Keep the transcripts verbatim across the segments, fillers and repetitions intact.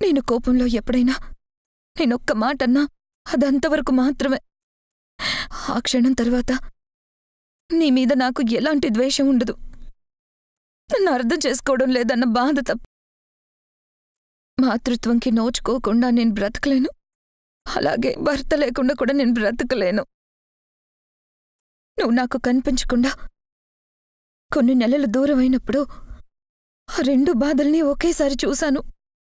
నేను కోపంలో ఎప్పుడైనా నేనొక్క మాట అన్నా అదంతవరకు మాత్రమే. ఆ క్షణం తర్వాత నీ మీద నాకు ఎలాంటి ద్వేషం ఉండదు. నన్ను అర్థం చేసుకోవడం లేదన్న బాధ తప్ప. మాతృత్వంకి నోచుకోకుండా నేను బ్రతకలేను. అలాగే భర్త లేకుండా కూడా నేను బ్రతకలేను. నువ్వు నాకు కనిపించకుండా కొన్ని నెలలు దూరమైనప్పుడు ఆ రెండు బాధల్ని ఒకేసారి చూశాను.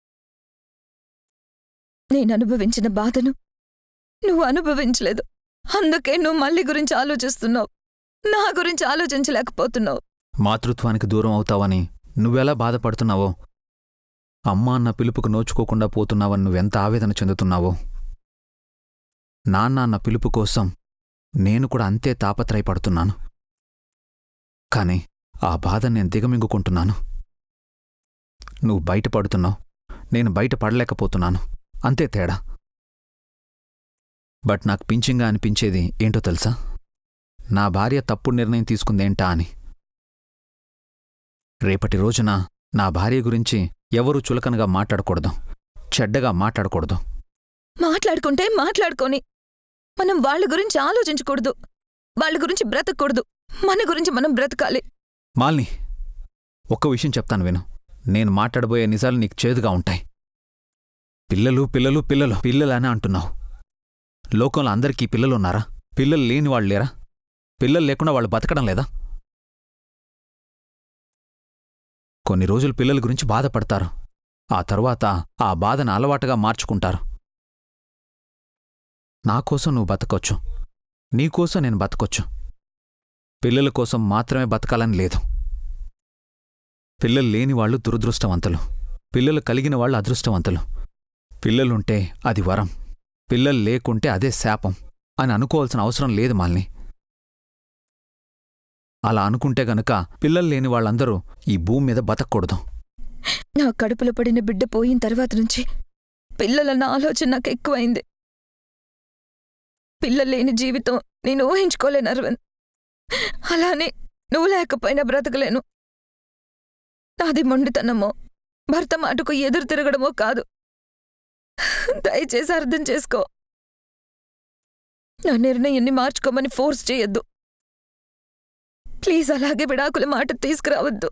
నేను అనుభవించిన బాధను నువ్వు అనుభవించలేదు. అందుకే నువ్వు మళ్ళీ గురించి ఆలోచిస్తున్నావు, నా గురించి ఆలోచించలేకపోతున్నావు. మాతృత్వానికి దూరం అవుతావని నువ్వెలా బాధపడుతున్నావో, అమ్మా అన్న పిలుపుకు నోచుకోకుండా పోతున్నావని నువ్వెంత ఆవేదన చెందుతున్నావో, నాన్న అన్న పిలుపు కోసం నేను కూడా అంతే తాపత్రయపడుతున్నాను. కాని ఆ బాధ నేను దిగమింగుకుంటున్నాను. నువ్వు బయటపడుతున్నావు, నేను బయటపడలేకపోతున్నాను. అంతే తేడా. బట్ నాకు పించింగా అనిపించేది ఏంటో తెలుసా? నా భార్య తప్పుడు నిర్ణయం తీసుకుందేంటా అని. రేపటి రోజున నా భార్య గురించి ఎవరూ చులకనగా మాట్లాడకూడదు, చెడ్డగా మాట్లాడకూడదు. మాట్లాడుకుంటే మాట్లాడుకొని మనం వాళ్ళ గురించి ఆలోచించకూడదు, వాళ్ళ గురించి బ్రతకూడదు. మన గురించి మనం బ్రతకాలి. మాల్ని, ఒక్క విషయం చెప్తాను విను. నేను మాట్లాడబోయే నిజాలు నీకు చేదుగా ఉంటాయి. పిల్లలు పిల్లలు పిల్లలు పిల్లలని అంటున్నావు. లోకంలో అందరికీ పిల్లలున్నారా? పిల్లలు లేని వాళ్ళు లేరా? పిల్లలు లేకుండా వాళ్ళు బతకడం లేదా? కొన్ని రోజులు పిల్లల గురించి బాధపడతారు. ఆ తరువాత ఆ బాధను అలవాటుగా మార్చుకుంటారు. నాకోసం నువ్వు బతకొచ్చు, నీకోసం నేను బతకొచ్చు. పిల్లల కోసం మాత్రమే బతకాలని లేదు. పిల్లలు లేని వాళ్ళు దురదృష్టవంతులు, పిల్లలు కలిగిన వాళ్ళు అదృష్టవంతులు. పిల్లలుంటే అది వరం, పిల్లలు లేకుంటే అదే శాపం అని అనుకోవాల్సిన అవసరం లేదు మాల్ని. అలా అనుకుంటే గనుక పిల్లలు లేని వాళ్ళందరూ ఈ భూమి మీద బతకూడదు. నా కడుపులో పడిన బిడ్డ పోయిన తర్వాత నుంచి పిల్లలన్న ఆలోచన నాకు ఎక్కువైంది. పిల్లలు లేని జీవితం నేను ఊహించుకోలేను అరవింద్. అలానే నువ్వు లేకపోయినా బ్రతకలేను. నాది మొండితనమో, భర్త మాటకు ఎదురు తిరగడమో కాదు. దయచేసి అర్థం చేసుకో. నా నిర్ణయాన్ని మార్చుకోమని ఫోర్స్ చేయొద్దు ప్లీజ్. అలాగే విడాకుల మాట తీసుకురావద్దు.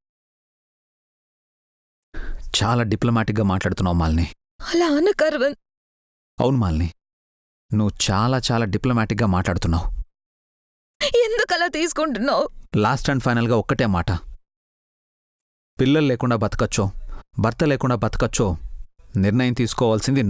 చాలా డిప్లొమాటిక్గా మాట్లాడుతున్నావు మాల్ని. అలా అనకు అరవింద్. అవును మాల్ని, నువ్వు చాలా చాలా డిప్లొమాటిక్గా మాట్లాడుతున్నావు. ఎందుకు అలా తీసుకుంటున్నావు? లాస్ట్ అండ్ ఫైనల్గా ఒక్కటే మాట. పిల్లలు లేకుండా బతకచ్చో, భర్త లేకుండా బతకచ్చో నిర్ణయం తీసుకోవాల్సింది